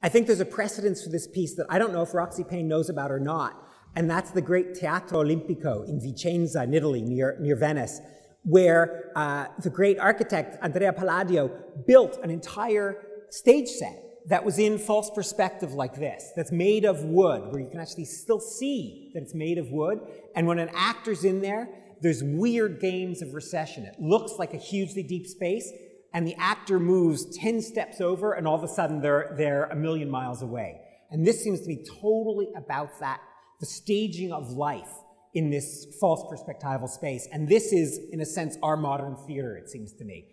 I think there's a precedence for this piece that I don't know if Roxy Payne knows about or not, and that's the great Teatro Olimpico in Vicenza in Italy, near Venice, where the great architect Andrea Palladio built an entire stage set that was in false perspective like this, that's made of wood, where you can actually still see that it's made of wood. And when an actor's in there, there's weird games of recession. It looks like a hugely deep space, and the actor moves 10 steps over, and all of a sudden they're a million miles away. And this seems to be totally about that, the staging of life in this false perspectival space. And this is, in a sense, our modern theater, it seems to me.